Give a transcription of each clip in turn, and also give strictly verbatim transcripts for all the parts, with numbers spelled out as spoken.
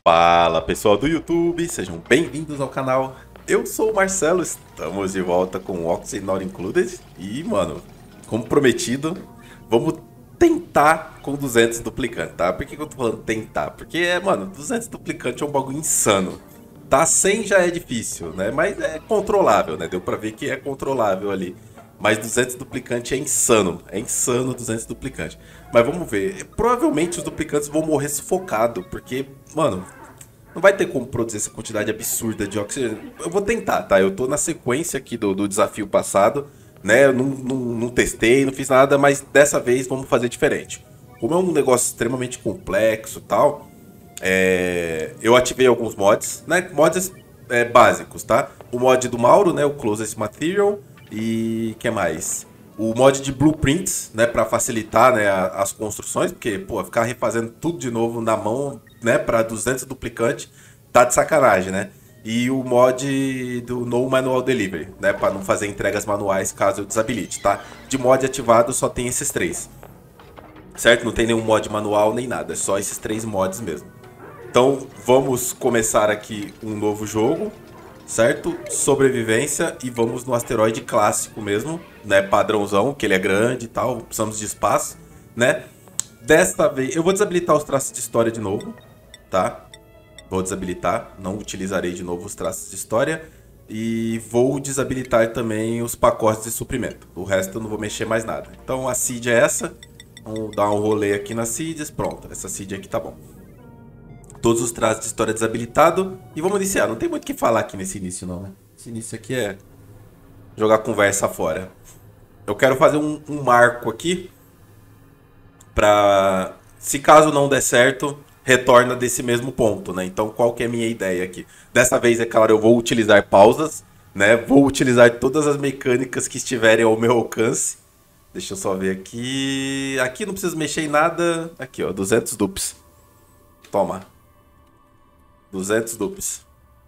Fala pessoal do YouTube, sejam bem-vindos ao canal. Eu sou o Marcelo, estamos de volta com o Oxygen Not Included. E mano, como prometido, vamos tentar com duzentos duplicantes, tá? Por que, que eu tô falando tentar? Porque, é, mano, duzentos duplicantes é um bagulho insano. Tá, cem já é difícil, né? Mas é controlável, né? Deu pra ver que é controlável ali. Mas duzentos duplicantes é insano. É insano duzentos duplicantes. Mas vamos ver. Provavelmente os duplicantes vão morrer sufocado. Porque, mano, não vai ter como produzir essa quantidade absurda de oxigênio. Eu vou tentar, tá? Eu tô na sequência aqui do, do desafio passado. Né? Eu não, não, não testei, não fiz nada. Mas dessa vez vamos fazer diferente. Como é um negócio extremamente complexo e tal... É, eu ativei alguns mods, né? Mods é, básicos, tá? O mod do Mauro, né? O Closest Material. E que mais? O mod de blueprints, né, para facilitar, né, as construções, porque, pô, ficar refazendo tudo de novo na mão, né, para duzentos duplicantes, tá de sacanagem, né? E o mod do No Manual Delivery, né, para não fazer entregas manuais caso eu desabilite, tá? De mod ativado só tem esses três. Certo? Não tem nenhum mod manual nem nada, é só esses três mods mesmo. Então, vamos começar aqui um novo jogo. Certo? Sobrevivência e vamos no asteroide clássico mesmo, né? Padrãozão, que ele é grande e tal, precisamos de espaço, né? Desta vez, eu vou desabilitar os traços de história de novo, tá? Vou desabilitar, não utilizarei de novo os traços de história. E vou desabilitar também os pacotes de suprimento. O resto eu não vou mexer mais nada. Então a seed é essa. Vamos dar um rolê aqui nas seeds. Pronto, essa seed aqui tá bom. Todos os traços de história desabilitado. E vamos iniciar. Não tem muito o que falar aqui nesse início, não, né? Esse início aqui é jogar conversa fora. Eu quero fazer um, um marco aqui. Pra... Se caso não der certo, retorna desse mesmo ponto, né? Então, qual que é a minha ideia aqui? Dessa vez, é claro, eu vou utilizar pausas, né? Vou utilizar todas as mecânicas que estiverem ao meu alcance. Deixa eu só ver aqui. Aqui não preciso mexer em nada. Aqui, ó. duzentos dups. Toma. duzentos dups.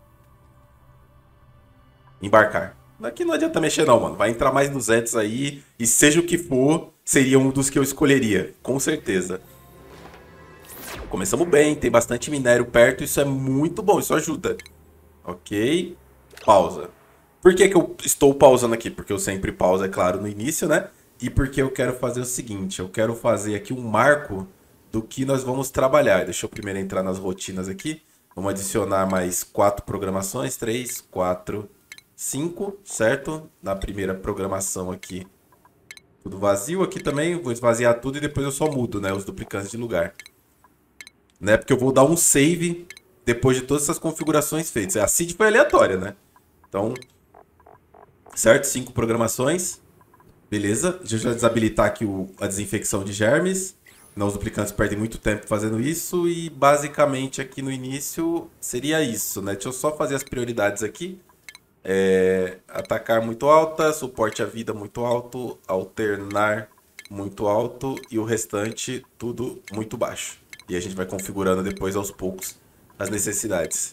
Embarcar. Aqui não adianta mexer não, mano. Vai entrar mais duzentos aí. E seja o que for, seria um dos que eu escolheria. Com certeza. Começamos bem. Tem bastante minério perto. Isso é muito bom. Isso ajuda. Ok. Pausa. Por que que eu estou pausando aqui? Porque eu sempre pauso, é claro, no início, né? E porque eu quero fazer o seguinte. Eu quero fazer aqui um marco do que nós vamos trabalhar. Deixa eu primeiro entrar nas rotinas aqui. Vamos adicionar mais quatro programações. três, quatro, cinco, certo? Na primeira programação aqui, tudo vazio. Aqui também vou esvaziar tudo e depois eu só mudo, né, os duplicantes de lugar. Né? Porque eu vou dar um save depois de todas essas configurações feitas. A seed foi aleatória, né? Então, certo? Cinco programações. Beleza. Deixa eu já desabilitar aqui o, a desinfecção de germes. Não, os duplicantes perdem muito tempo fazendo isso e basicamente aqui no início seria isso, né? Deixa eu só fazer as prioridades aqui. É, atacar muito alta, suporte à vida muito alto, alternar muito alto e o restante tudo muito baixo. E a gente vai configurando depois aos poucos as necessidades.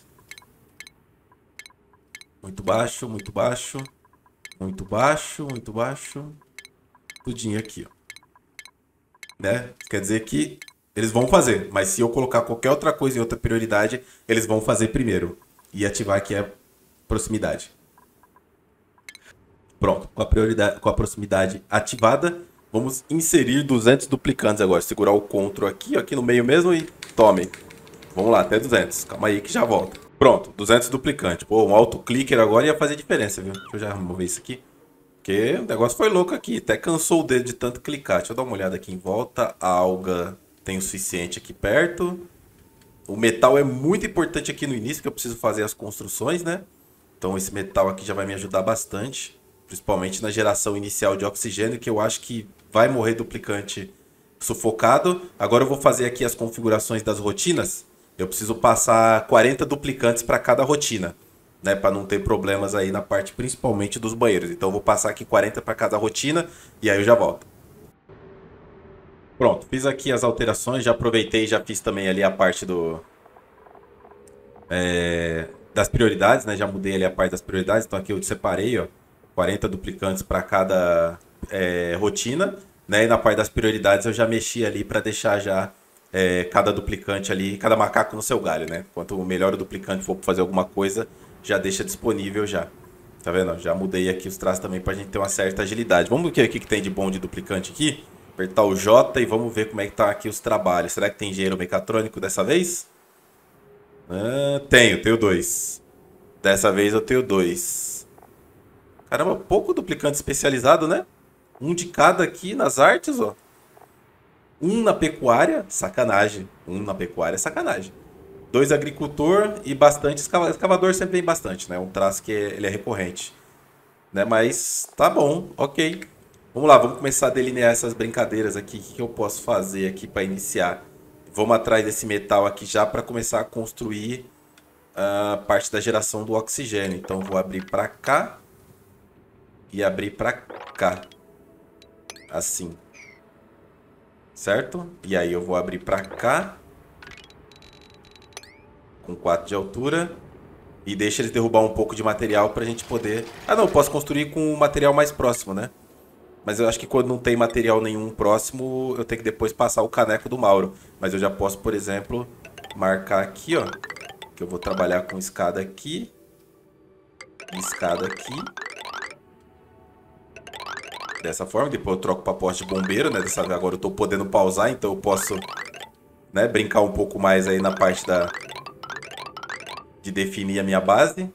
Muito baixo, muito baixo, muito baixo, muito baixo. Tudinho aqui, ó. Né? Quer dizer que eles vão fazer, mas se eu colocar qualquer outra coisa em outra prioridade, eles vão fazer primeiro. E ativar aqui a proximidade. Pronto, com a, prioridade, com a proximidade ativada, vamos inserir duzentos duplicantes agora. Segurar o Ctrl aqui, aqui no meio mesmo e tome. Vamos lá, até duzentos. Calma aí que já volta. Pronto, duzentos duplicantes. Pô, um auto-clicker agora ia fazer diferença, viu? Deixa eu já remover isso aqui. Porque o negócio foi louco aqui, até cansou o dedo de tanto clicar. Deixa eu dar uma olhada aqui em volta. A alga tem o suficiente aqui perto. O metal é muito importante aqui no início, que eu preciso fazer as construções, né? Então esse metal aqui já vai me ajudar bastante. Principalmente na geração inicial de oxigênio, que eu acho que vai morrer duplicante sufocado. Agora eu vou fazer aqui as configurações das rotinas. Eu preciso passar quarenta duplicantes para cada rotina. Né, para não ter problemas aí na parte principalmente dos banheiros. Então eu vou passar aqui quarenta para cada rotina e aí eu já volto. Pronto, fiz aqui as alterações, já aproveitei e já fiz também ali a parte do é, das prioridades, né? Já mudei ali a parte das prioridades, então aqui eu separei, ó, quarenta duplicantes para cada é, rotina, né? E na parte das prioridades eu já mexi ali para deixar já é, cada duplicante ali, cada macaco no seu galho, né? Quanto melhor o duplicante for pra fazer alguma coisa, já deixa disponível já. Tá vendo? Já mudei aqui os traços também pra gente ter uma certa agilidade. Vamos ver o que, que tem de bom de duplicante aqui. Apertar o J e vamos ver como é que tá aqui os trabalhos. Será que tem engenheiro mecatrônico dessa vez? Ah, tenho, tenho dois. Dessa vez eu tenho dois. Caramba, pouco duplicante especializado, né? Um de cada aqui nas artes, ó. Um na pecuária, sacanagem. Um na pecuária, sacanagem. Dois agricultor e bastante escava- escavador sempre vem bastante, né? Um traço que é- ele é recorrente, né? Mas tá bom, ok. Vamos lá, vamos começar a delinear essas brincadeiras aqui. O que que eu posso fazer aqui para iniciar? Vamos atrás desse metal aqui já para começar a construir a parte da geração do oxigênio. Então vou abrir para cá e abrir para cá, assim, certo? E aí eu vou abrir para cá com quatro de altura e deixa eles derrubar um pouco de material para a gente poder... Ah não, eu posso construir com o material mais próximo, né? Mas eu acho que quando não tem material nenhum próximo, eu tenho que depois passar o caneco do Mauro. Mas eu já posso, por exemplo, marcar aqui, ó, que eu vou trabalhar com escada aqui, escada aqui. Dessa forma, depois eu troco para poste de bombeiro, né? Dessa vez agora eu tô podendo pausar, então eu posso, né, brincar um pouco mais aí na parte da de definir a minha base.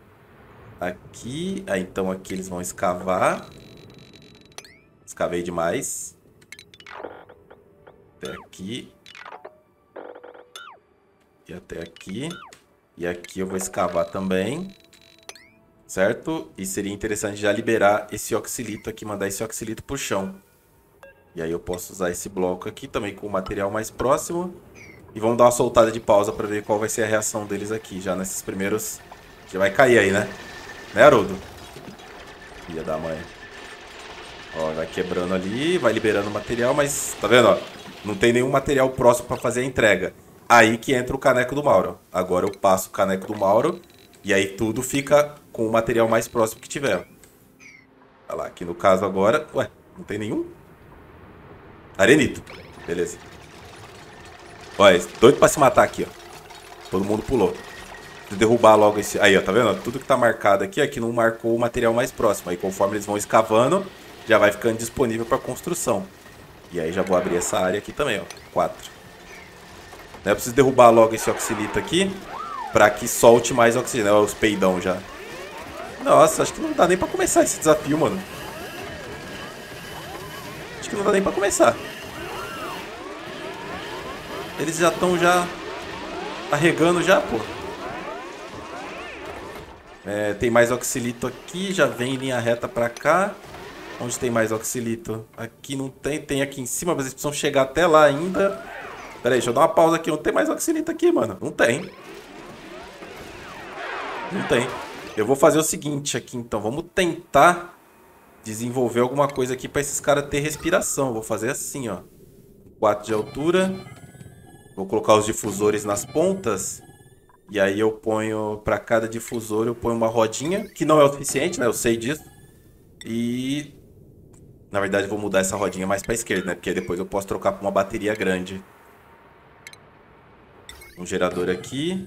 Aqui, aí então aqui eles vão escavar. Escavei demais. Até aqui. E até aqui. E aqui eu vou escavar também. Certo? E seria interessante já liberar esse oxilito aqui, mandar esse oxilito pro chão. E aí eu posso usar esse bloco aqui também com o material mais próximo. E vamos dar uma soltada de pausa para ver qual vai ser a reação deles aqui. Já nesses primeiros... Já vai cair aí, né? Né, Haroldo? Filha da mãe. Ó, vai quebrando ali, vai liberando material, mas tá vendo, ó? Não tem nenhum material próximo para fazer a entrega. Aí que entra o caneco do Mauro. Agora eu passo o caneco do Mauro e aí tudo fica com o material mais próximo que tiver. Olha lá, aqui no caso agora... Ué, não tem nenhum? Arenito. Beleza. Olha, doido pra se matar aqui, ó. Todo mundo pulou. Vou derrubar logo esse... Aí, ó, tá vendo? Tudo que tá marcado aqui, aqui não marcou o material mais próximo. Aí conforme eles vão escavando, já vai ficando disponível para construção. E aí já vou abrir essa área aqui também, ó. Quatro. Eu preciso derrubar logo esse oxilito aqui para que solte mais oxigênio. Olha os peidão já. Nossa, acho que não dá nem para começar esse desafio, mano. Acho que não dá nem para começar. Eles já estão já arregando já, pô. É, tem mais oxilito aqui, já vem em linha reta pra cá. Onde tem mais oxilito? Aqui não tem, tem aqui em cima, mas eles precisam chegar até lá ainda. Pera aí, deixa eu dar uma pausa aqui. Não tem mais oxilito aqui, mano. Não tem. Não tem. Eu vou fazer o seguinte aqui, então. Vamos tentar desenvolver alguma coisa aqui pra esses caras ter respiração. Vou fazer assim, ó. quatro de altura. Vou colocar os difusores nas pontas. E aí eu ponho, pra cada difusor, eu ponho uma rodinha. Que não é o suficiente, né? Eu sei disso. E... Na verdade, eu vou mudar essa rodinha mais pra esquerda, né? Porque depois eu posso trocar por uma bateria grande. Um gerador aqui.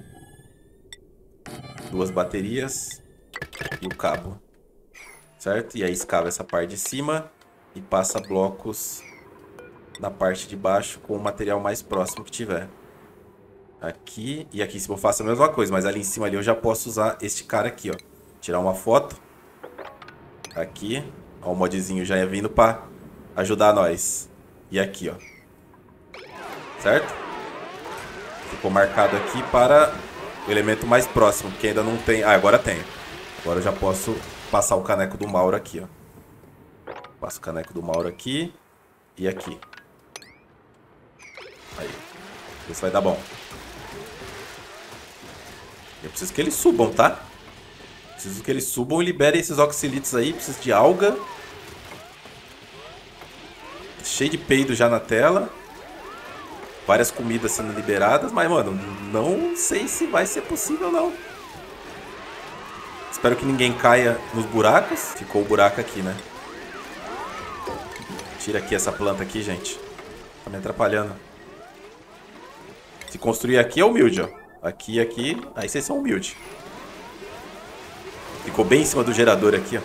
Duas baterias. E o cabo. Certo? E aí escava essa parte de cima. E passa blocos na parte de baixo com o material mais próximo que tiver. Aqui. E aqui em cima eu faço a mesma coisa. Mas ali em cima ali eu já posso usar este cara aqui, ó. Tirar uma foto. Aqui. Ó, o modzinho já é vindo pra ajudar nós. E aqui, ó. Certo? Ficou marcado aqui para o elemento mais próximo, que ainda não tem... Ah, agora tem. Agora eu já posso passar o caneco do Mauro aqui, ó. Passo o caneco do Mauro aqui e aqui. Aí. Isso vai dar bom. Eu preciso que eles subam, tá? Preciso que eles subam e liberem esses oxilitos aí. Preciso de alga. Cheio de peido já na tela. Várias comidas sendo liberadas. Mas, mano, não sei se vai ser possível, não. Espero que ninguém caia nos buracos. Ficou o buraco aqui, né? Tira aqui essa planta aqui, gente. Tá me atrapalhando. Se construir aqui é humilde, ó. Aqui, aqui. Aí vocês são humildes. Ficou bem em cima do gerador aqui, ó.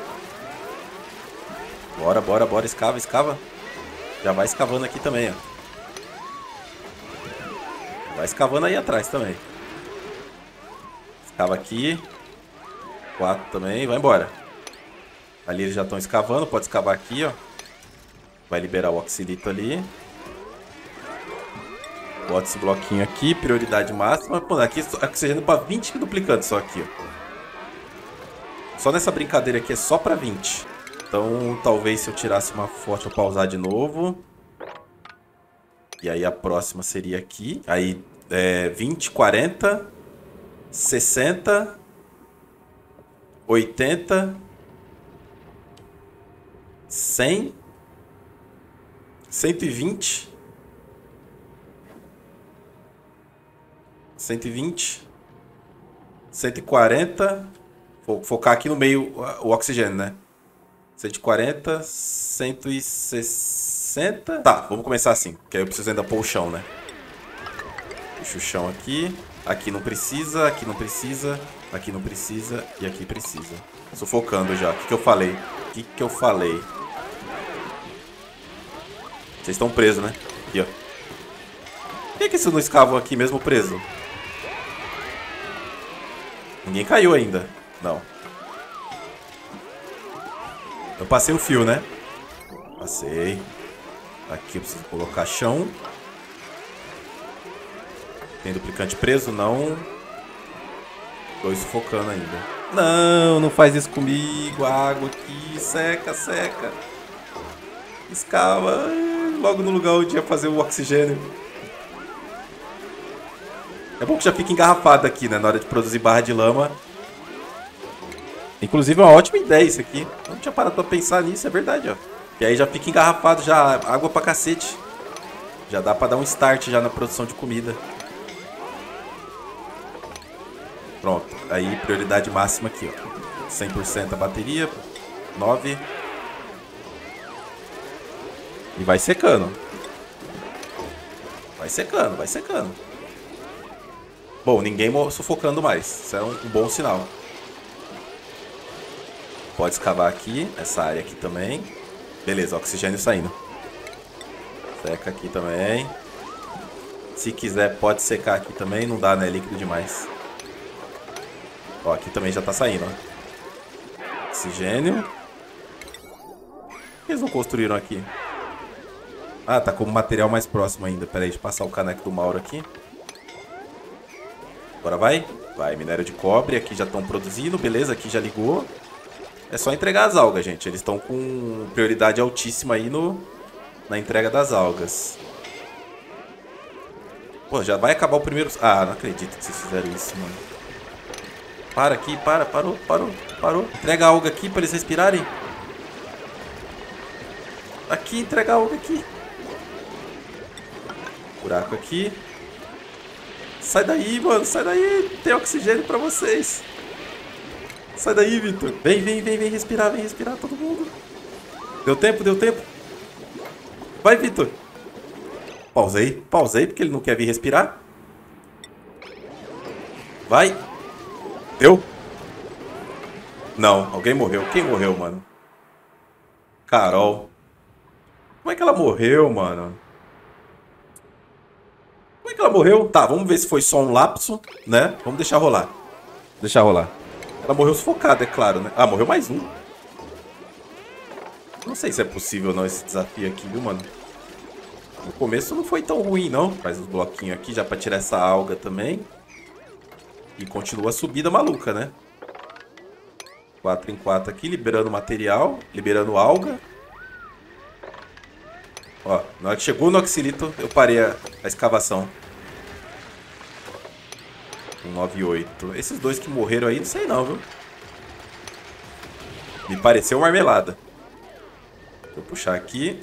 Bora, bora, bora. Escava, escava. Já vai escavando aqui também, ó. Vai escavando aí atrás também. Escava aqui. Quatro também. Vai embora. Ali eles já estão escavando. Pode escavar aqui, ó. Vai liberar o oxilito ali. Bota esse bloquinho aqui. Prioridade máxima. Pô, aqui é oxigênio para vinte duplicantes só aqui, ó. Só nessa brincadeira aqui é só para vinte. Então, talvez se eu tirasse uma forte, eu pausar de novo. E aí a próxima seria aqui. Aí é vinte, quarenta, sessenta, oitenta, cem, cento e vinte, cento e vinte, cento e quarenta. Vou focar aqui no meio o oxigênio, né? cento e quarenta, cento e sessenta. Tá, vamos começar assim, que aí eu preciso ainda pôr o chão, né? Puxa o chão aqui. Aqui não precisa, aqui não precisa, aqui não precisa e aqui precisa. Sufocando já. O que, que eu falei? O que, que eu falei? Vocês estão presos, né? Aqui, ó. Por que, que vocês não escavam aqui mesmo preso? Ninguém caiu ainda. Não. Eu passei o fio, né? Passei. Aqui eu preciso colocar chão. Tem duplicante preso? Não. Dois sufocando ainda. Não, não faz isso comigo. Água aqui. Seca, seca. Escava. Logo no lugar onde ia fazer o oxigênio. É bom que já fica engarrafado aqui, né? Na hora de produzir barra de lama. Inclusive é uma ótima ideia isso aqui. Eu não tinha parado pra pensar nisso, é verdade, ó. E aí já fica engarrafado, já água pra cacete. Já dá pra dar um start já na produção de comida. Pronto. Aí prioridade máxima aqui, ó. cem por cento a bateria. nove. E vai secando. Vai secando, vai secando. Bom, ninguém sufocando mais. Isso é um, um bom sinal. Pode escavar aqui, essa área aqui também. Beleza, oxigênio saindo. Seca aqui também. Se quiser, pode secar aqui também. Não dá, né? É líquido demais. Ó, aqui também já tá saindo, ó. Oxigênio. O que eles não construíram aqui? Ah, tá como material mais próximo ainda. Pera aí, deixa eu passar o caneco do Mauro aqui. Agora vai. Vai, minério de cobre. Aqui já estão produzindo. Beleza, aqui já ligou. É só entregar as algas, gente. Eles estão com prioridade altíssima aí no, na entrega das algas. Pô, já vai acabar o primeiro... Ah, não acredito que vocês fizeram isso, mano. Para aqui, para, parou, parou, parou. Entrega a alga aqui pra eles respirarem. Aqui, entrega a alga aqui. Buraco aqui. Sai daí, mano, sai daí. Tem oxigênio pra vocês. Sai daí, Vitor. Vem, vem, vem, vem respirar, vem respirar todo mundo. Deu tempo, deu tempo. Vai, Vitor. Pausei, pausei porque ele não quer vir respirar. Vai. Deu? Não, alguém morreu. Quem morreu, mano? Carol. Como é que ela morreu, mano? Como é que ela morreu? Tá, vamos ver se foi só um lapso, né? Vamos deixar rolar. Deixar rolar. Ela morreu sufocada, é claro, né? Ah, morreu mais um. Não sei se é possível não esse desafio aqui, viu, mano? No começo não foi tão ruim, não. Faz uns bloquinhos aqui já pra tirar essa alga também. E continua a subida maluca, né? quatro em quatro aqui, liberando material, liberando alga. Ó, na hora que chegou no oxilito, eu parei a, a escavação. um nove e oito. Esses dois que morreram aí, não sei não, viu? Me pareceu marmelada. Vou puxar aqui.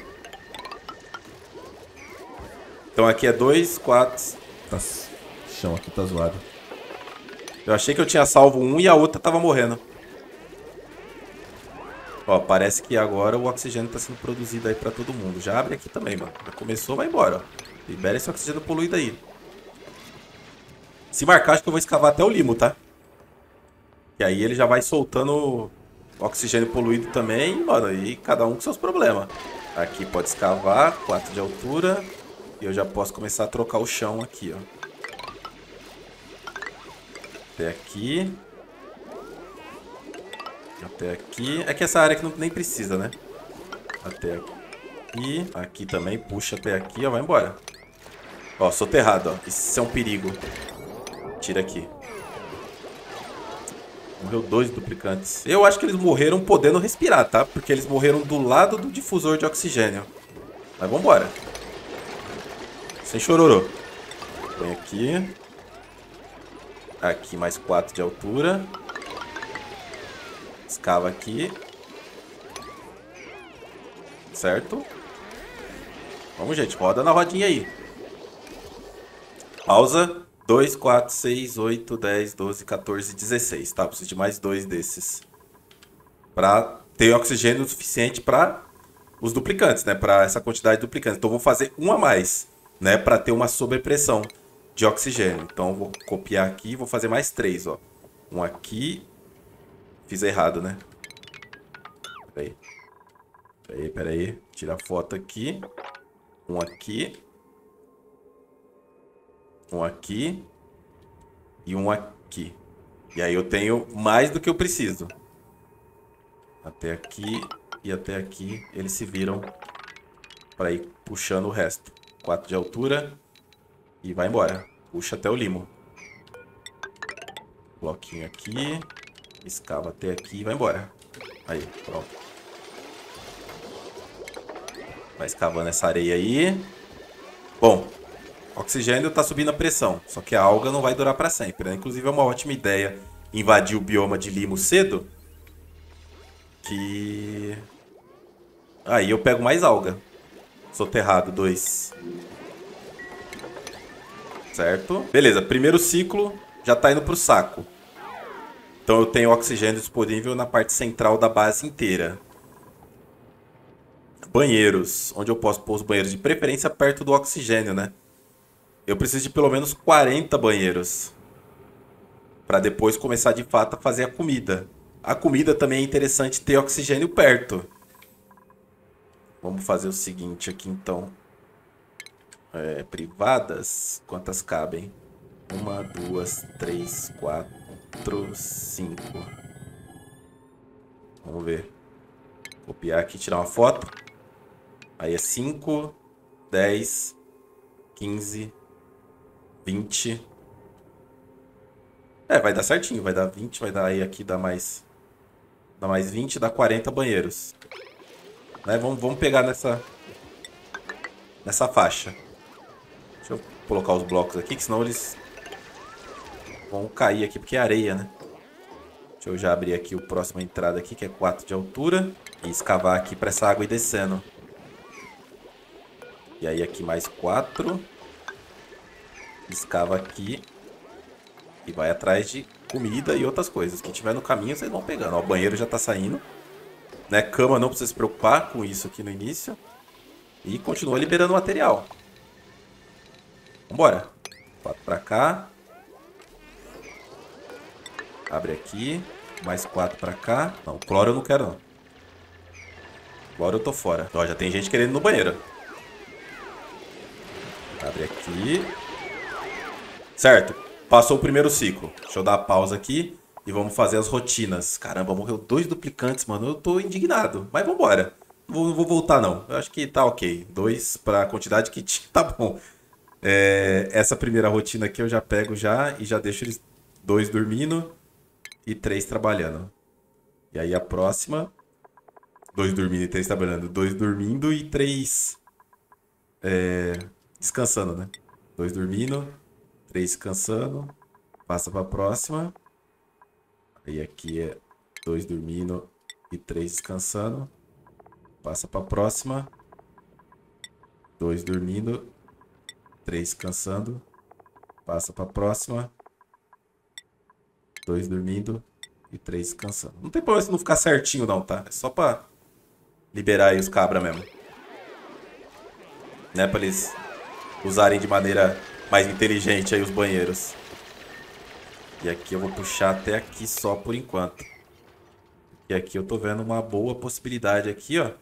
Então aqui é dois, quatro... Nossa, o chão aqui tá zoado. Eu achei que eu tinha salvo um e a outra tava morrendo. Ó, parece que agora o oxigênio tá sendo produzido aí pra todo mundo. Já abre aqui também, mano. Já começou, vai embora, ó. Libera esse oxigênio poluído aí. Se marcar, acho que eu vou escavar até o limo, tá? E aí ele já vai soltando oxigênio poluído também, mano. E cada um com seus problemas. Aqui pode escavar, quatro de altura. E eu já posso começar a trocar o chão aqui, ó. Até aqui. Até aqui. É que essa área aqui não, nem precisa, né? Até aqui. Aqui também. Puxa até aqui, ó. Vai embora. Ó, soterrado, ó. Isso é um perigo. Tira aqui. Morreu dois duplicantes. Eu acho que eles morreram podendo respirar, tá? Porque eles morreram do lado do difusor de oxigênio. Mas vambora. Sem chororô. Põe aqui. Aqui mais quatro de altura. Escava aqui. Certo? Vamos, gente. Roda na rodinha aí. Pausa. dois, quatro, seis, oito, dez, doze, quatorze, dezesseis. Tá, preciso de mais dois desses. Pra ter oxigênio suficiente para os duplicantes, né? Para essa quantidade de duplicantes. Então, eu vou fazer um a mais, né? Para ter uma sobrepressão de oxigênio. Então, eu vou copiar aqui e vou fazer mais três, ó. Um aqui. Fiz errado, né? Peraí. Peraí, peraí. Tira a foto aqui. Um aqui. Um aqui. E um aqui. E aí eu tenho mais do que eu preciso. Até aqui e até aqui. Eles se viram para ir puxando o resto. quatro de altura. E vai embora. Puxa até o limo. Bloquinho aqui. Escava até aqui e vai embora. Aí, pronto. Vai escavando essa areia aí. Bom, o oxigênio está subindo a pressão. Só que a alga não vai durar para sempre, né? Inclusive é uma ótima ideia invadir o bioma de limo cedo. Que... Aí eu pego mais alga. Soterrado, dois. Certo? Beleza, primeiro ciclo já está indo pro saco. Então eu tenho oxigênio disponível na parte central da base inteira. Banheiros, onde eu posso pôr os banheiros, de preferência perto do oxigênio, né? Eu preciso de pelo menos quarenta banheiros. Para depois começar de fato a fazer a comida. A comida também é interessante ter oxigênio perto. Vamos fazer o seguinte aqui então. É, privadas, quantas cabem? Uma, duas, três, quatro, cinco. Vamos ver. Copiar aqui, tirar uma foto. Aí é cinco, dez, quinze, vinte. É, vai dar certinho. Vai dar vinte, vai dar aí aqui, dá mais... Dá mais vinte, dá quarenta banheiros. Né? Vamos, vamos pegar nessa... Nessa faixa. Deixa eu colocar os blocos aqui, que senão eles... Vão cair aqui, porque é areia, né? Deixa eu já abrir aqui o próximo entrada aqui, que é quatro de altura. E escavar aqui para essa água ir descendo. E aí aqui mais quatro. Escava aqui. E vai atrás de comida e outras coisas. Que tiver no caminho, vocês vão pegando. Ó, o banheiro já tá saindo. Né? Cama, não precisa se preocupar com isso aqui no início. E continua liberando material. Vambora. quatro pra cá. Abre aqui. Mais quatro pra cá. Não, cloro eu não quero não. Cloro eu tô fora. Ó, já tem gente querendo ir no banheiro. Abre aqui. Certo. Passou o primeiro ciclo. Deixa eu dar a pausa aqui. E vamos fazer as rotinas. Caramba, morreu dois duplicantes, mano. Eu tô indignado. Mas vambora. Não vou, não vou voltar, não. Eu acho que tá ok. Dois pra quantidade que tinha. Tá bom. É, essa primeira rotina aqui eu já pego já. E já deixo eles dois dormindo. E três trabalhando. E aí a próxima... Dois dormindo e três trabalhando. Dois dormindo e três... É, descansando, né? Dois dormindo. Três descansando. Passa pra próxima. Aí aqui é dois dormindo e três descansando. Passa pra próxima. Dois dormindo. Três descansando. Passa pra próxima. Dois dormindo e três descansando. Não tem problema se não ficar certinho não, tá? É só pra liberar aí os cabras mesmo. Né? Pra eles usarem de maneira mais inteligente aí os banheiros. E aqui eu vou puxar até aqui só por enquanto. E aqui eu tô vendo uma boa possibilidade aqui, ó.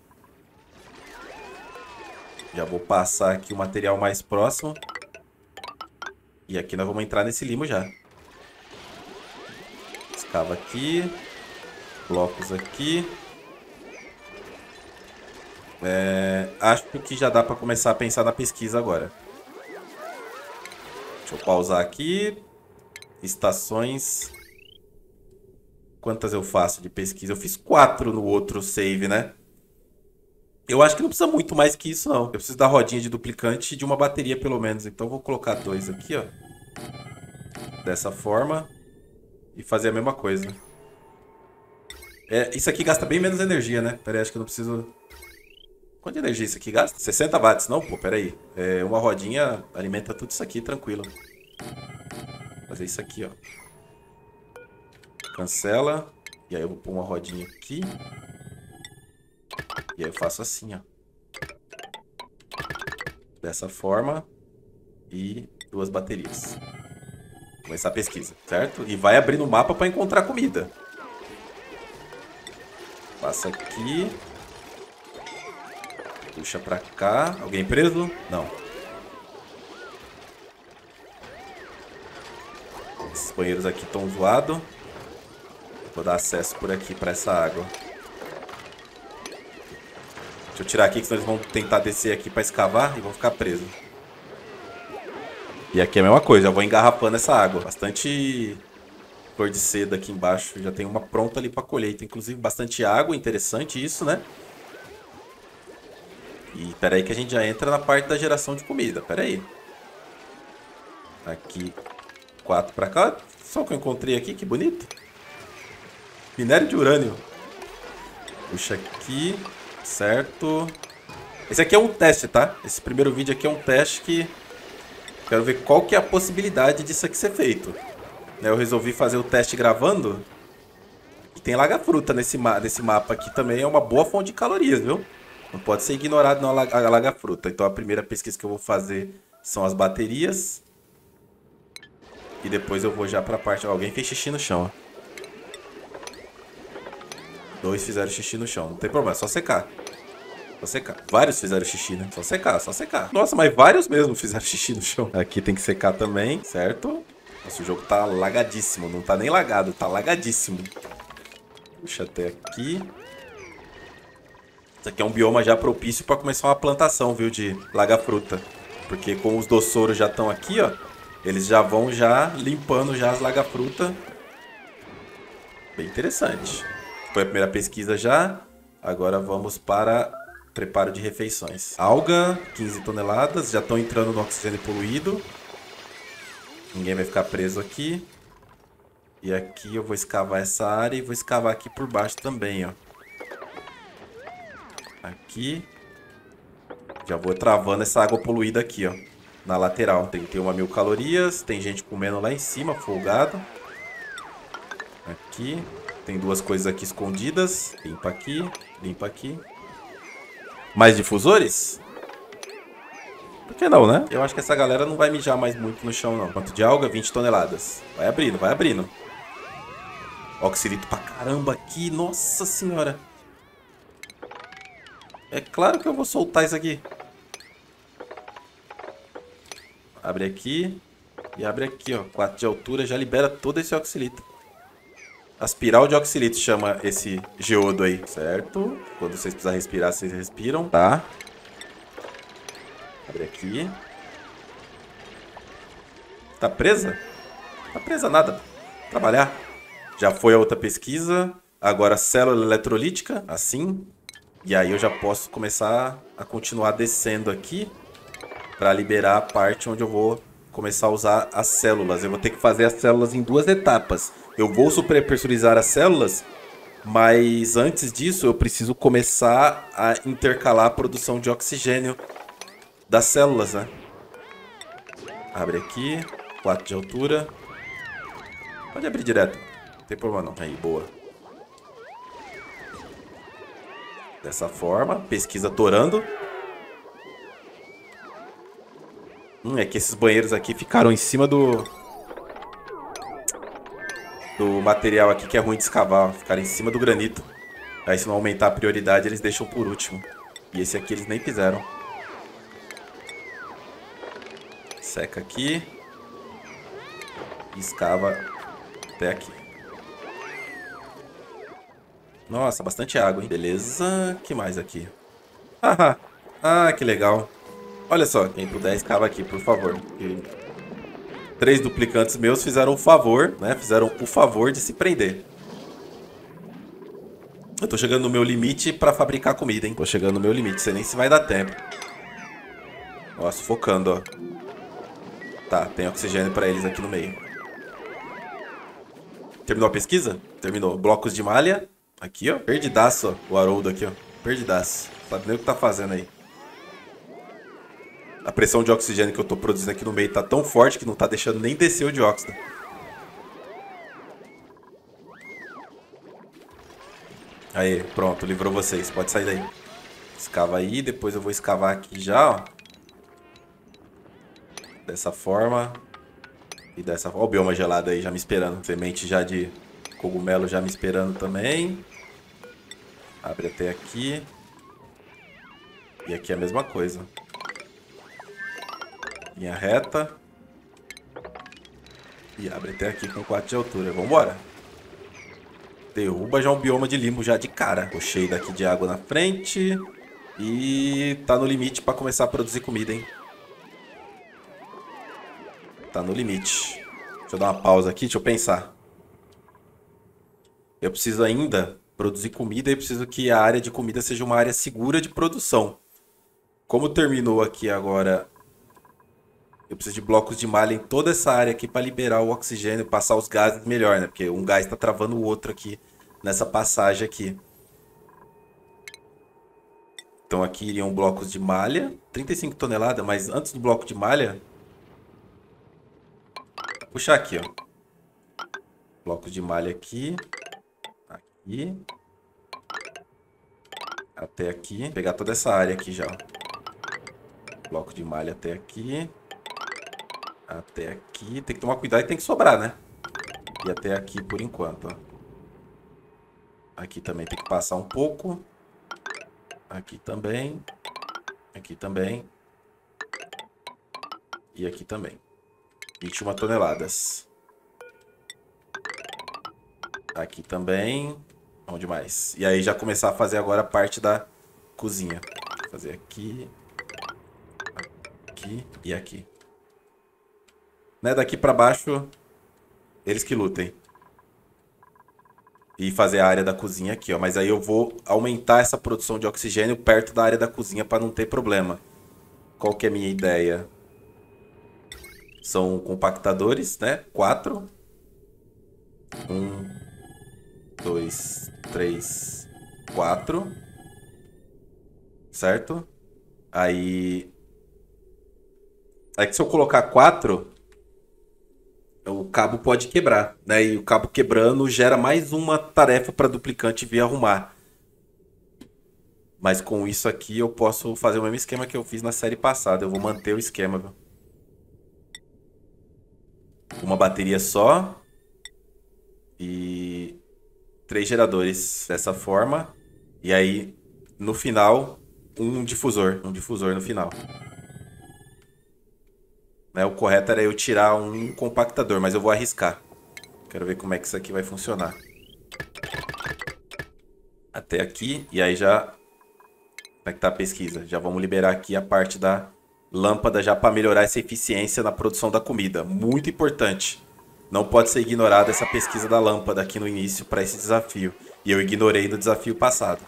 Já vou passar aqui o material mais próximo. E aqui nós vamos entrar nesse limo já. Escava aqui. Blocos aqui. É, acho que já dá pra começar a pensar na pesquisa agora. Deixa eu pausar aqui. Estações. Quantas eu faço de pesquisa? Eu fiz quatro no outro save, né? Eu acho que não precisa muito mais que isso, não. Eu preciso da rodinha de duplicante e de uma bateria, pelo menos. Então eu vou colocar dois aqui, ó. Dessa forma. E fazer a mesma coisa. É, isso aqui gasta bem menos energia, né? Pera aí, acho que eu não preciso... Quanto de energia isso aqui gasta? sessenta watts. Não, pô, pera aí. É, uma rodinha alimenta tudo isso aqui, tranquilo. Vou fazer isso aqui, ó. Cancela. E aí eu vou pôr uma rodinha aqui. E aí eu faço assim, ó. Dessa forma. E duas baterias. Vou começar a pesquisa, certo? E vai abrir no mapa para encontrar comida. Passa aqui. Puxa pra cá. Alguém preso? Não. Esses banheiros aqui estão zoados. Vou dar acesso por aqui para essa água. Deixa eu tirar aqui, que senão eles vão tentar descer aqui para escavar e vão ficar presos. E aqui é a mesma coisa, eu vou engarrafando essa água. Bastante cor de seda aqui embaixo. Já tem uma pronta ali para colheita. Inclusive bastante água, interessante isso, né? E pera aí que a gente já entra na parte da geração de comida. Pera aí. Aqui, quatro para cá. Só o que eu encontrei aqui, que bonito. Minério de urânio. Puxa aqui. Certo. Esse aqui é um teste, tá? Esse primeiro vídeo aqui é um teste que... Quero ver qual que é a possibilidade disso aqui ser feito. Eu resolvi fazer o teste gravando. E tem laga-fruta nesse, ma nesse mapa aqui também. É uma boa fonte de calorias, viu? Não pode ser ignorado não a laga-fruta. Então a primeira pesquisa que eu vou fazer são as baterias. E depois eu vou já pra parte... Alguém fez xixi no chão, ó. Dois fizeram xixi no chão. Não tem problema, é só secar. Só secar. Vários fizeram xixi, né? Só secar, só secar. Nossa, mas vários mesmo fizeram xixi no chão. Aqui tem que secar também, certo? Nossa, o jogo tá lagadíssimo. Não tá nem lagado, tá lagadíssimo. Puxa até aqui. Isso aqui é um bioma já propício pra começar uma plantação, viu? De laga-fruta. Porque como os doçouros já estão aqui, ó. Eles já vão já limpando já as laga-fruta. Bem interessante. Foi a primeira pesquisa já. Agora vamos para preparo de refeições. Alga, quinze toneladas. Já estão entrando no oxigênio poluído. Ninguém vai ficar preso aqui. E aqui eu vou escavar essa área e vou escavar aqui por baixo também, ó. Aqui. Já vou travando essa água poluída aqui, ó. Na lateral. Tem trinta e uma mil calorias. Tem gente comendo lá em cima, folgado. Aqui. Tem duas coisas aqui escondidas. Limpa aqui, limpa aqui. Mais difusores? Por que não, né? Eu acho que essa galera não vai mijar mais muito no chão, não. Quanto de alga? vinte toneladas. Vai abrindo, vai abrindo. Oxilito pra caramba aqui. Nossa senhora. É claro que eu vou soltar isso aqui. Abre aqui. E abre aqui, ó. quatro de altura. Já libera todo esse oxilito. Aspiral de oxilito chama esse geodo aí, certo? Quando vocês precisarem respirar, vocês respiram, tá? Abre aqui. Tá presa? Tá presa nada. Trabalhar. Já foi a outra pesquisa. Agora célula eletrolítica, assim. E aí eu já posso começar a continuar descendo aqui para liberar a parte onde eu vou começar a usar as células. Eu vou ter que fazer as células em duas etapas. Eu vou superpressurizar as células, mas antes disso eu preciso começar a intercalar a produção de oxigênio das células, né? Abre aqui, quatro de altura. Pode abrir direto, não tem problema não. Aí, boa. Dessa forma, pesquisa torando. Hum, é que esses banheiros aqui ficaram em cima do... do material aqui que é ruim de escavar, ó. Ficar em cima do granito. Aí se não aumentar a prioridade, eles deixam por último. E esse aqui eles nem fizeram. Seca aqui. E escava até aqui. Nossa, bastante água, hein? Beleza. O que mais aqui? Ah, ah, que legal. Olha só, quem puder escava aqui, por favor. E três duplicantes meus fizeram o favor, né? Fizeram o favor de se prender. Eu tô chegando no meu limite pra fabricar comida, hein? Tô chegando no meu limite, sei nem se vai dar tempo. Ó, sufocando, ó. Tá, tem oxigênio pra eles aqui no meio. Terminou a pesquisa? Terminou. Blocos de malha. Aqui, ó. Perdidaço, ó. O Haroldo aqui, ó. Perdidaço. Sabe nem o que tá fazendo aí. A pressão de oxigênio que eu tô produzindo aqui no meio tá tão forte que não tá deixando nem descer o dióxido. Aí, pronto, livrou vocês. Pode sair daí. Escava aí, depois eu vou escavar aqui já, ó. Dessa forma. E dessa forma. Ó o bioma gelado aí já me esperando. Semente já de cogumelo já me esperando também. Abre até aqui. E aqui é a mesma coisa. Linha reta. E abre até aqui com quatro de altura. Vambora. Derruba já um bioma de limbo já de cara. Tô cheio daqui de água na frente. E tá no limite pra começar a produzir comida, hein? Tá no limite. Deixa eu dar uma pausa aqui, deixa eu pensar. Eu preciso ainda produzir comida e preciso que a área de comida seja uma área segura de produção. Como terminou aqui agora... Eu preciso de blocos de malha em toda essa área aqui para liberar o oxigênio, passar os gases melhor, né? Porque um gás está travando o outro aqui, nessa passagem aqui. Então aqui iriam blocos de malha, trinta e cinco toneladas, mas antes do bloco de malha... Vou puxar aqui, ó. Blocos de malha aqui. Aqui. Até aqui. Pegar toda essa área aqui já, ó. Bloco de malha até aqui. Até aqui. Tem que tomar cuidado e tem que sobrar, né? E até aqui por enquanto, ó. Aqui também tem que passar um pouco. Aqui também. Aqui também. E aqui também. vinte e uma toneladas. Aqui também. Onde mais? E aí já começar a fazer agora a parte da cozinha. Vou fazer aqui. Aqui e aqui. Né, daqui pra baixo, eles que lutem. E fazer a área da cozinha aqui, ó. Mas aí eu vou aumentar essa produção de oxigênio perto da área da cozinha para não ter problema. Qual que é a minha ideia? São compactadores, né? Quatro. Um, dois, três, quatro. Certo? Aí... Aí que se eu colocar quatro... O cabo pode quebrar, né? E o cabo quebrando gera mais uma tarefa para duplicante vir arrumar. Mas com isso aqui eu posso fazer o mesmo esquema que eu fiz na série passada. Eu vou manter o esquema, viu? Uma bateria só. E três geradores dessa forma. E aí, no final, um difusor. Um difusor no final. O correto era eu tirar um compactador, mas eu vou arriscar. Quero ver como é que isso aqui vai funcionar. Até aqui, e aí já... Como é que tá a pesquisa? Já vamos liberar aqui a parte da lâmpada já para melhorar essa eficiência na produção da comida. Muito importante. Não pode ser ignorada essa pesquisa da lâmpada aqui no início para esse desafio. E eu ignorei no desafio passado.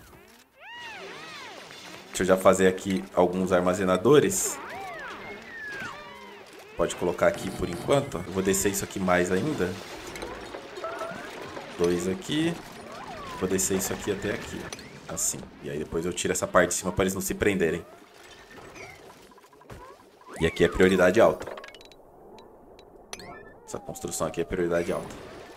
Deixa eu já fazer aqui alguns armazenadores. Pode colocar aqui por enquanto. Eu vou descer isso aqui mais ainda. Dois aqui. Vou descer isso aqui até aqui. Assim. E aí depois eu tiro essa parte de cima para eles não se prenderem. E aqui é prioridade alta. Essa construção aqui é prioridade alta.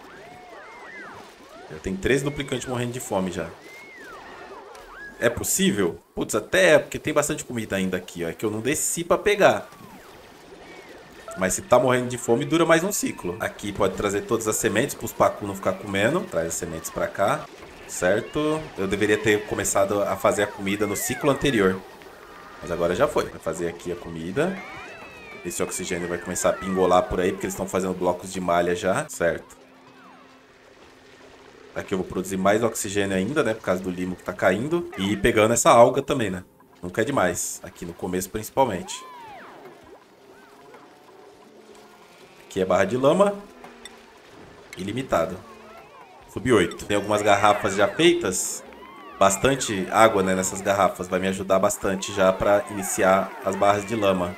Eu tenho treze duplicantes morrendo de fome já. É possível? Putz, até é, porque tem bastante comida ainda aqui, ó. É que eu não desci para pegar. Mas se tá morrendo de fome, dura mais um ciclo. Aqui pode trazer todas as sementes para os pacus não ficar comendo. Traz as sementes para cá. Certo? Eu deveria ter começado a fazer a comida no ciclo anterior. Mas agora já foi. Vai fazer aqui a comida. Esse oxigênio vai começar a pingolar por aí, porque eles estão fazendo blocos de malha já. Certo. Aqui eu vou produzir mais oxigênio ainda, né? Por causa do limo que tá caindo. E ir pegando essa alga também, né? Nunca é demais. Aqui no começo, principalmente. Aqui é barra de lama. Ilimitado. Sub oito. Tem algumas garrafas já feitas. Bastante água, né, nessas garrafas. Vai me ajudar bastante já para iniciar as barras de lama.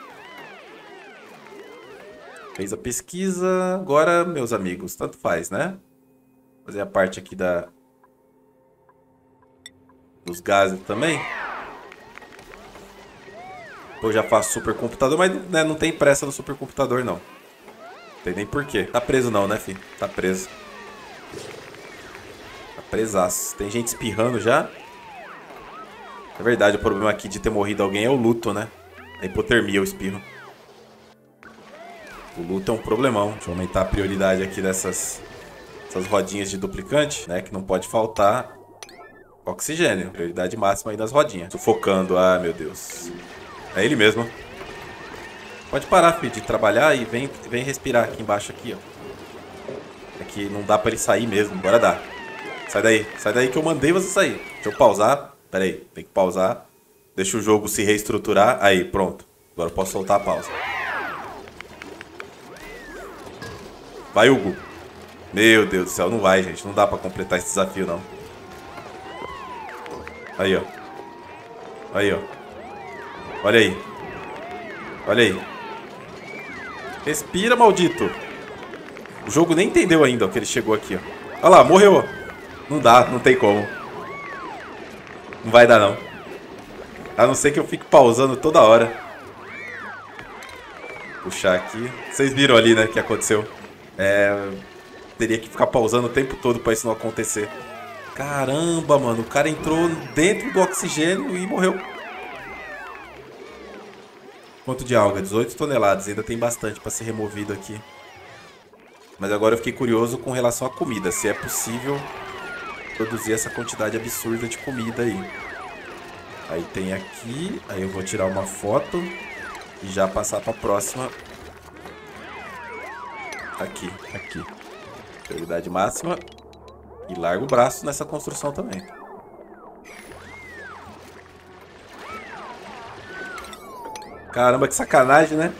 Fez a pesquisa. Agora, meus amigos, tanto faz, né? Fazer a parte aqui da... dos gases também. Eu já faço supercomputador, mas né, não tem pressa no supercomputador, não. Não tem nem porquê. Tá preso não, né, filho? Tá preso. Tá presaço. Tem gente espirrando já. É verdade, o problema aqui de ter morrido alguém é o luto, né? A hipotermia, eu espirro. O luto é um problemão. Deixa eu aumentar a prioridade aqui dessas... essas rodinhas de duplicante, né? Que não pode faltar oxigênio. Prioridade máxima aí das rodinhas. Sufocando. Ah, meu Deus. É ele mesmo. Pode parar, filho, de trabalhar e vem, vem respirar aqui embaixo aqui, ó. Aqui não dá pra ele sair mesmo. Agora dá. Sai daí. Sai daí que eu mandei você sair. Deixa eu pausar. Pera aí. Tem que pausar. Deixa o jogo se reestruturar. Aí, pronto. Agora eu posso soltar a pausa. Vai, Hugo. Meu Deus do céu. Não vai, gente. Não dá pra completar esse desafio, não. Aí, ó. Aí, ó. Olha aí. Olha aí. Respira, maldito. O jogo nem entendeu ainda ó, que ele chegou aqui, ó. Olha lá, morreu, ó. Não dá, não tem como. Não vai dar, não. A não ser que eu fique pausando toda hora. Puxar aqui. Vocês viram ali, né, o que aconteceu. É... Teria que ficar pausando o tempo todo pra isso não acontecer. Caramba, mano. O cara entrou dentro do oxigênio e morreu. Quanto de alga? dezoito toneladas. Ainda tem bastante pra ser removido aqui. Mas agora eu fiquei curioso com relação à comida. Se é possível produzir essa quantidade absurda de comida aí. Aí tem aqui. Aí eu vou tirar uma foto. E já passar pra próxima. Aqui, aqui. Prioridade máxima. E larga o braço nessa construção também. Caramba, que sacanagem, né?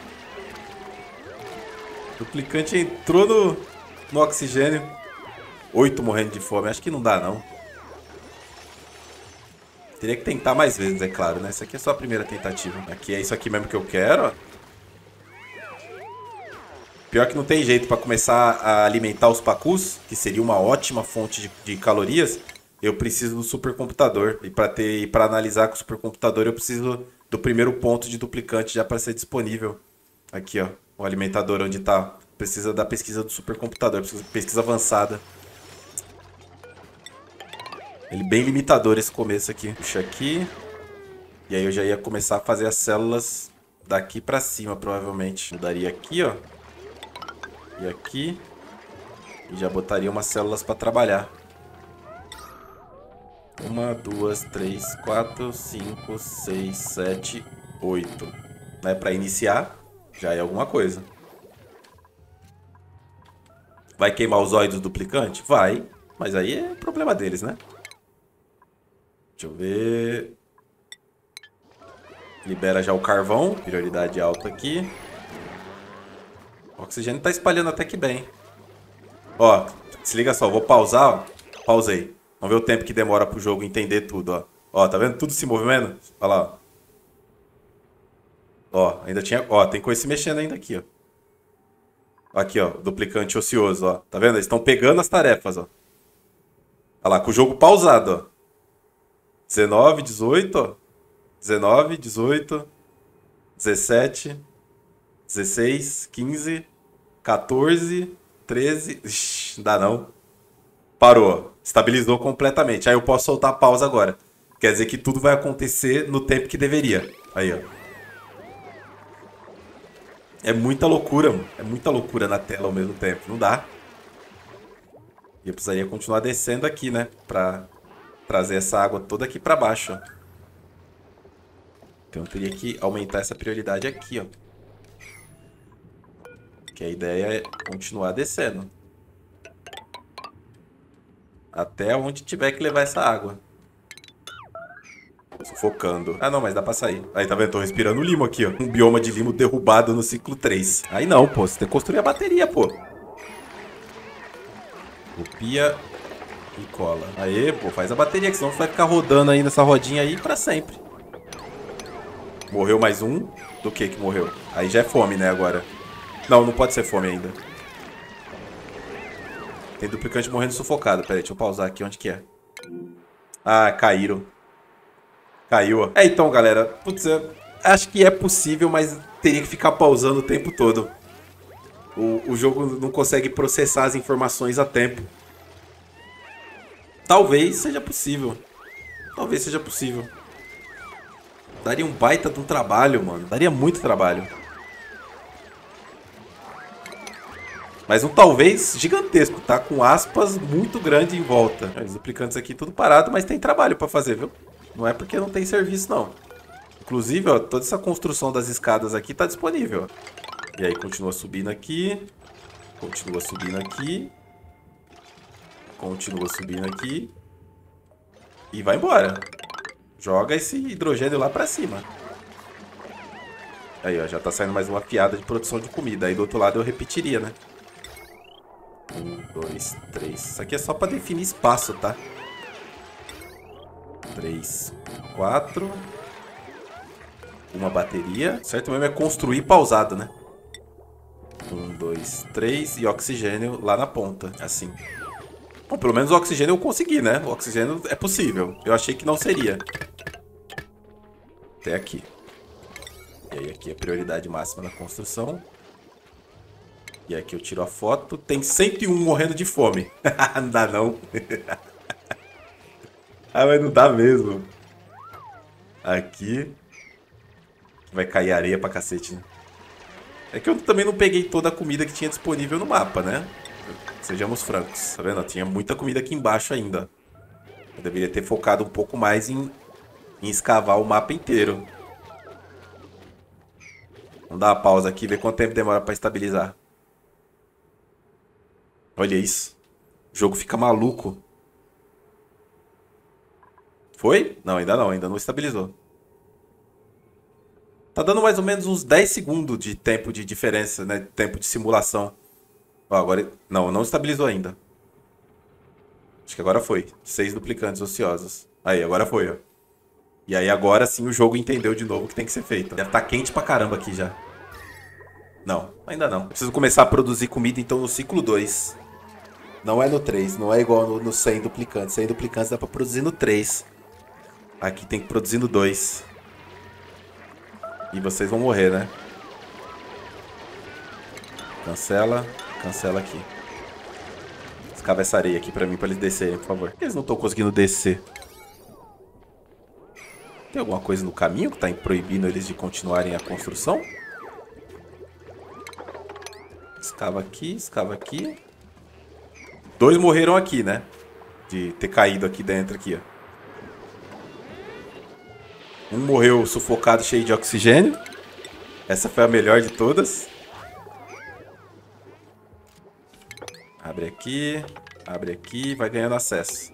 O duplicante entrou no, no oxigênio. Oito morrendo de fome. Acho que não dá, não. Teria que tentar mais vezes, é claro, né? Essa aqui é só a primeira tentativa. Aqui é isso aqui mesmo que eu quero, ó. Pior que não tem jeito para começar a alimentar os pacus, que seria uma ótima fonte de, de calorias. Eu preciso do supercomputador. E para ter, para analisar com o supercomputador, eu preciso do primeiro ponto de duplicante já para ser disponível. Aqui, ó, o alimentador onde tá. Precisa da pesquisa do supercomputador, precisa de pesquisa avançada. Ele bem limitador esse começo aqui. Puxa aqui. E aí eu já ia começar a fazer as células daqui para cima, provavelmente. Mudaria aqui, ó. E aqui. E já botaria umas células para trabalhar. Uma, duas, três, quatro, cinco, seis, sete, oito. Né? Para iniciar, já é alguma coisa. Vai queimar os olhos do duplicante? Vai. Mas aí é problema deles, né? Deixa eu ver. Libera já o carvão. Prioridade alta aqui. O oxigênio tá espalhando até que bem. Ó, se liga só, vou pausar, ó. Pausei. Vamos ver o tempo que demora pro jogo entender tudo, ó. Ó, tá vendo? Tudo se movimento? Olha lá, ó. Ó, ainda tinha... Ó, tem coisa se mexendo ainda aqui, ó. Aqui, ó, duplicante ocioso, ó. Tá vendo? Eles estão pegando as tarefas, ó. Olha lá, com o jogo pausado, ó. dezenove, dezoito, ó. dezenove, dezoito, dezessete, dezesseis, quinze, quatorze, treze... Ixi, não dá não. Parou. Estabilizou completamente. Aí eu posso soltar a pausa agora. Quer dizer que tudo vai acontecer no tempo que deveria. Aí, ó. É muita loucura, mano. É muita loucura na tela ao mesmo tempo. Não dá. E eu precisaria continuar descendo aqui, né? Pra trazer essa água toda aqui pra baixo, ó. Então eu teria que aumentar essa prioridade aqui, ó. Que a ideia é continuar descendo. Até onde tiver que levar essa água. Sufocando. Ah, não, mas dá pra sair. Aí, tá vendo? Tô respirando limo aqui, ó. Um bioma de limo derrubado no ciclo três. Aí não, pô. Você tem que construir a bateria, pô. Copia e cola. Aê, pô. Faz a bateria, que senão você vai ficar rodando aí nessa rodinha aí pra sempre. Morreu mais um. Do que que morreu? Aí já é fome, né, agora. Não, não pode ser fome ainda. Tem duplicante morrendo sufocado. Pera aí, deixa eu pausar aqui. Onde que é? Ah, caíram. Caiu, ó. É, então, galera. Putz, eu acho que é possível, mas teria que ficar pausando o tempo todo. O, o jogo não consegue processar as informações a tempo. Talvez seja possível. Talvez seja possível. Daria um baita de um trabalho, mano. Daria muito trabalho. Mas um talvez gigantesco, tá? Com aspas muito grande em volta. Os duplicantes aqui tudo parado, mas tem trabalho pra fazer, viu? Não é porque não tem serviço, não. Inclusive, ó, toda essa construção das escadas aqui tá disponível. E aí continua subindo aqui. Continua subindo aqui. Continua subindo aqui. E vai embora. Joga esse hidrogênio lá pra cima. Aí, ó, já tá saindo mais uma piada de produção de comida. Aí do outro lado eu repetiria, né? Um, dois, três. Isso aqui é só pra definir espaço, tá? Três, quatro. Uma bateria. Certo mesmo é construir pausado, né? Um, dois, três. E oxigênio lá na ponta. Assim. Bom, pelo menos o oxigênio eu consegui, né? O oxigênio é possível. Eu achei que não seria. Até aqui. E aí aqui é a prioridade máxima na construção. E aqui eu tiro a foto. Tem cento e um morrendo de fome. Não dá não. Ah, mas não dá mesmo. Aqui. Vai cair areia pra cacete, né? É que eu também não peguei toda a comida que tinha disponível no mapa, né? Sejamos francos. Tá vendo? Tinha muita comida aqui embaixo ainda. Eu deveria ter focado um pouco mais em, em escavar o mapa inteiro. Vamos dar uma pausa aqui e ver quanto tempo demora pra estabilizar. Olha isso. O jogo fica maluco. Foi? Não, ainda não. Ainda não estabilizou. Tá dando mais ou menos uns dez segundos de tempo de diferença, né? Tempo de simulação. Ó, agora... Não, não estabilizou ainda. Acho que agora foi. Seis duplicantes ociosos. Aí, agora foi, ó. E aí agora sim o jogo entendeu de novo o que tem que ser feito. Deve estar quente pra caramba aqui já. Não, ainda não. Preciso começar a produzir comida então no ciclo dois. Não é no três, não é igual no, no cem duplicantes. cem duplicantes dá pra produzir no três. Aqui tem que produzir no dois. E vocês vão morrer, né? Cancela, cancela aqui. Escava essa areia aqui pra mim, pra eles descerem, por favor. Por que eles não estão conseguindo descer? Tem alguma coisa no caminho que tá proibindo eles de continuarem a construção? Escava aqui, escava aqui. Dois morreram aqui, né? De ter caído aqui dentro, aqui, ó. Um morreu sufocado, cheio de oxigênio. Essa foi a melhor de todas. Abre aqui. Abre aqui. Vai ganhando acesso.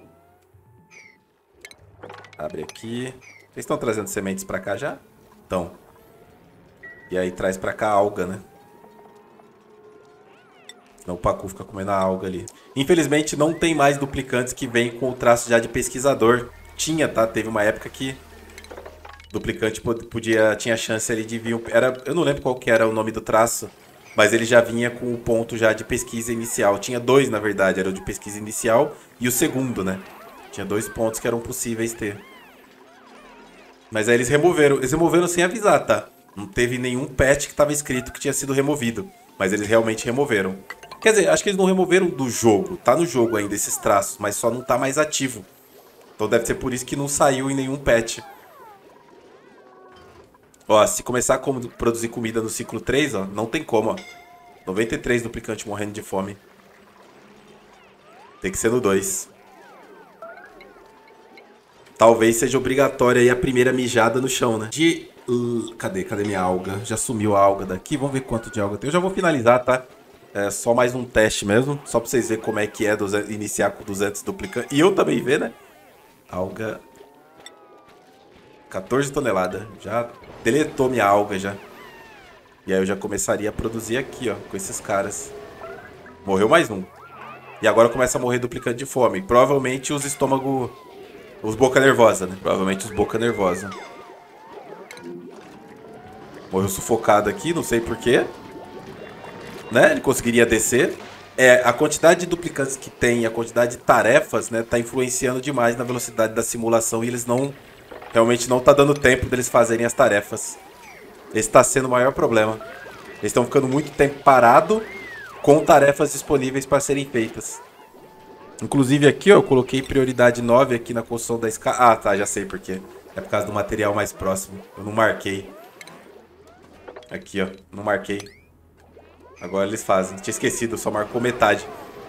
Abre aqui. Vocês estão trazendo sementes pra cá já? Estão. E aí traz pra cá a alga, né? Senão o Pacu fica comendo a alga ali. Infelizmente não tem mais duplicantes que vêm com o traço já de pesquisador. Tinha, tá? Teve uma época que duplicante podia, tinha chance ali de vir... Era, eu não lembro qual que era o nome do traço, mas ele já vinha com o ponto já de pesquisa inicial. Tinha dois, na verdade. Era o de pesquisa inicial e o segundo, né? Tinha dois pontos que eram possíveis ter. Mas aí eles removeram. Eles removeram sem avisar, tá? Não teve nenhum patch que estava escrito que tinha sido removido. Mas eles realmente removeram. Quer dizer, acho que eles não removeram do jogo. Tá no jogo ainda esses traços, mas só não tá mais ativo. Então deve ser por isso que não saiu em nenhum patch. Ó, se começar a com- produzir comida no ciclo três, ó, não tem como, ó. noventa e três duplicantes morrendo de fome. Tem que ser no dois. Talvez seja obrigatória aí a primeira mijada no chão, né? De... Uh, cadê? Cadê minha alga? Já sumiu a alga daqui. Vamos ver quanto de alga tem. Eu já vou finalizar, tá? É só mais um teste mesmo. Só pra vocês verem como é que é iniciar com duzentos duplicantes. E eu também ver, né? Alga... quatorze toneladas. Já deletou minha alga já. E aí eu já começaria a produzir aqui, ó. Com esses caras. Morreu mais um. E agora começa a morrer duplicante de fome. Provavelmente os estômago... Os boca nervosa, né? Provavelmente os boca nervosa. Morreu sufocado aqui, não sei porquê. Né? Ele conseguiria descer. É, a quantidade de duplicantes que tem, a quantidade de tarefas, né? Tá influenciando demais na velocidade da simulação. E eles não... Realmente não tá dando tempo deles fazerem as tarefas. Esse tá sendo o maior problema. Eles estão ficando muito tempo parado com tarefas disponíveis para serem feitas. Inclusive aqui, ó, eu coloquei prioridade nove aqui na construção da escada. Ah, tá, já sei por quê. É por causa do material mais próximo. Eu não marquei. Aqui, ó, não marquei. Agora eles fazem. Tinha esquecido, só marcou metade.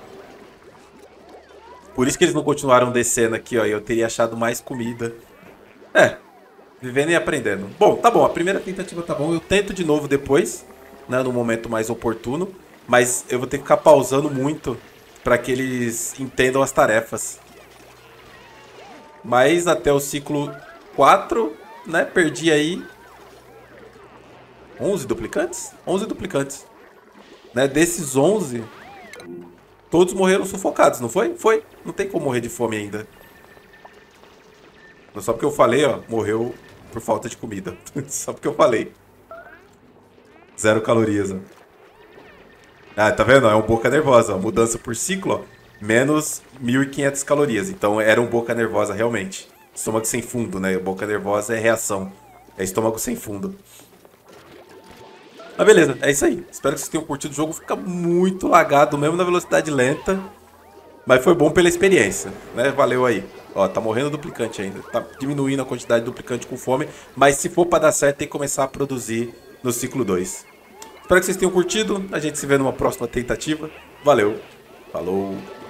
Por isso que eles não continuaram descendo aqui, ó. E eu teria achado mais comida. É, vivendo e aprendendo. Bom, tá bom, a primeira tentativa tá bom. Eu tento de novo depois, né, no momento mais oportuno. Mas eu vou ter que ficar pausando muito para que eles entendam as tarefas. Mas até o ciclo quatro, né, perdi aí onze duplicantes? onze duplicantes. Né, desses onze, todos morreram sufocados, não foi? Foi. Não tem como morrer de fome ainda. Só porque eu falei, ó, morreu por falta de comida. Só porque eu falei. Zero calorias, ó. Ah, tá vendo? É um boca nervosa. Ó. Mudança por ciclo, ó, menos mil e quinhentas calorias. Então era um boca nervosa realmente. Estômago sem fundo, né? Boca nervosa é reação. É estômago sem fundo. Mas beleza, é isso aí. Espero que vocês tenham curtido o jogo. Fica muito lagado, mesmo na velocidade lenta. Mas foi bom pela experiência, né? Valeu aí. Ó, tá morrendo duplicante ainda. Tá diminuindo a quantidade de duplicante com fome. Mas se for pra dar certo, tem que começar a produzir no ciclo dois. Espero que vocês tenham curtido. A gente se vê numa próxima tentativa. Valeu. Falou.